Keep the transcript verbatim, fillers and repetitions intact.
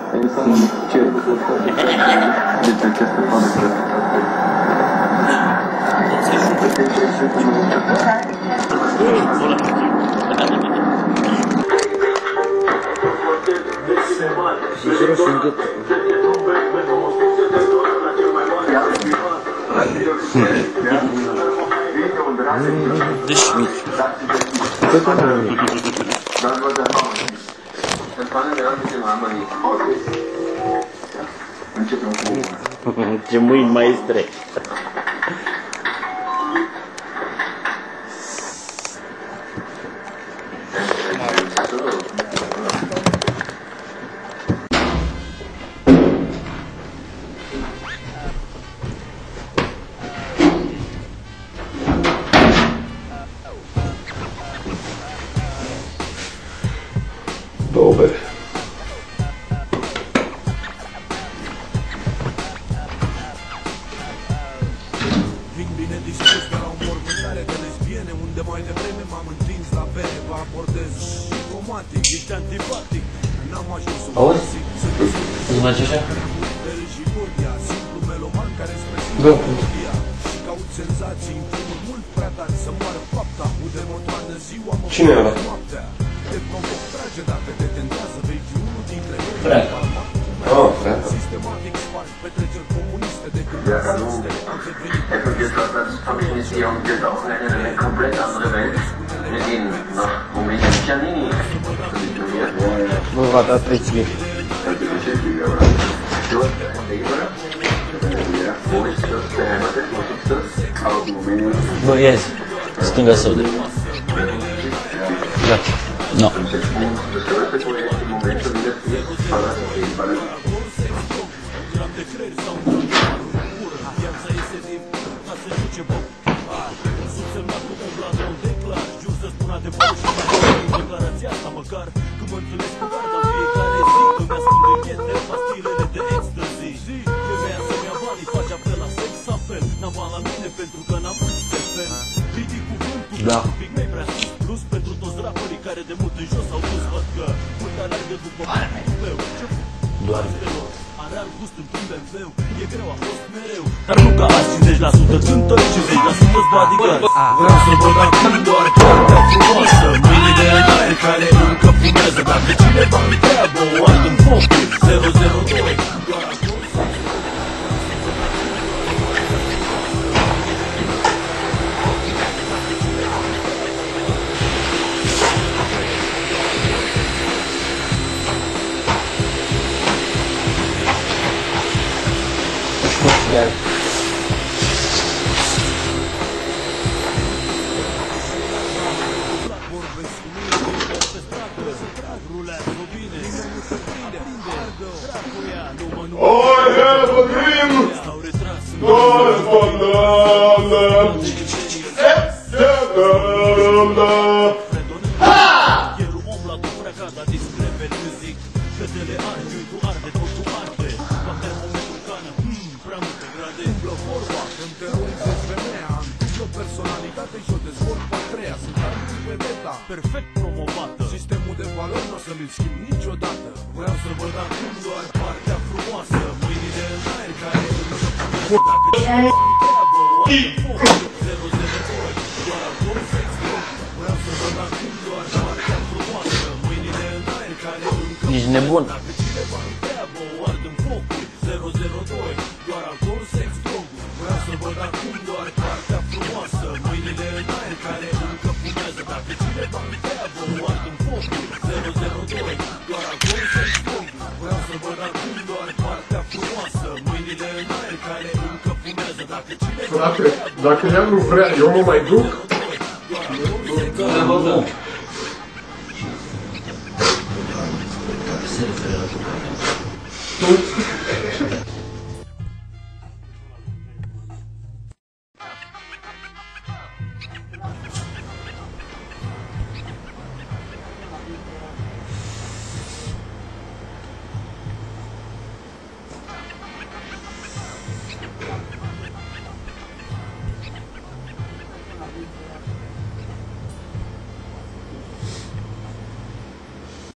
Încerc deci această fabrică. Deci mici. Ce mâini maestre. Două bere. Vin bine dispus de la o mormântare de lesbiene, unde mai devreme m-am întins la bere. Vă abordez psihomatic, ești antipatic. N-am ajuns sub psic. Îți face așa? Bere și cordia, simplu meloman care spre melodia. Și caut senzații în primul mult prea tari. Să moară fapta, ude motoană ziua, mă Cine e ăla? noaptea. Te provoc, trage dacă te tentează, vei fi unul dintre noi. Frate. Oh, frate. Sistematic sparg petreceri comuniste de când Ja, am hallo. devenit Er vergisst was, das habe ich jetzt hier und jetzt auch in eine komplett andere Welt. Wir gehen nach Rumänien. Giannini. Bă, v-a dat trei chili. Du hast ein Leber. Ja, wo ist das beheimatet? Wo sitzt das? Aus Rumänien. Bă, ies. Stânga sau de. Da. No. Das größte Projekt im Moment schon wieder ist Fahrradfahren. Da. Doar. Dar nu ca azi cincizeci la sută cântă, cincizeci la sută-s bodyguard. Vreau să văd acum doar cartea frumoasă, mâinile înalte care încă fumează. Dacă cineva întreabă, o ard în foc, zero zero doi. Doar acolo. Chiar. I have a dream. Personalitate și o dezvolt a treia. Sunt vedeta, perfect promovată. Sistemul de valori nu o să-l schimb niciodată. Vreau să văd acum doar partea frumoasă, mâinile în aer care dacă cineva întreabă, o ard zero zero doi. Doar acolo să explod. Vreau să văd acum doar partea frumoasă, mâinile în aer care încă Ești nebun. dacă cineva întreabă, o ard în foc zero zero doi. Doar acolo să explod. Vreau să văd acum doar partea frumoasă, mâinile în aer care încă fumează. Dacă cineva întreabă, o ard în foc zero zero doi. Doar acolo să explod. Vreau să văd acum doar partea frumoasă, mâinile în aer care încă fumează. Dacă cineva Frate, dacă ea nu vrea, eu mă mai duc? Nu.